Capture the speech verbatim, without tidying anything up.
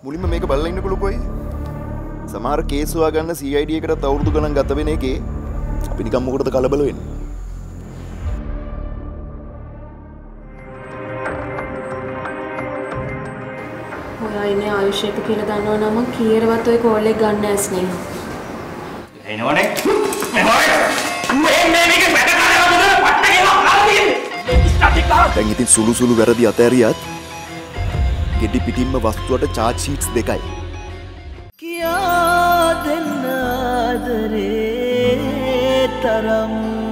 මුලින්ම මේක බලලා ඉන්නකො ලොකෝයි. සමහර කේස් හොයාගන්න C I D එකටත් අවුරුදු ගණන් ගත වෙන එකේ අපි නිකන් මොකටද කලබල වෙන්නේ? ඔයා ඉන්නේ ආයුෂ් එක කියලා දන්නව නම් කීරවත් ඔය කෝල් එක ගන්න ඇස් නේ. එනවනේ. එනවනේ. මේ මේ මේක වැඩ කරනවද? පට්ට ගෙනවා කාලා තියෙන්නේ. ස්ටැටික් කරා. දැන් ඉතින් සුළු සුළු වැරදි අතෑරියත් ගෙඩි පිටින්ම වස්තුවට charge sheets දෙකයි. කියා දෙන්න ආදරේ තරම්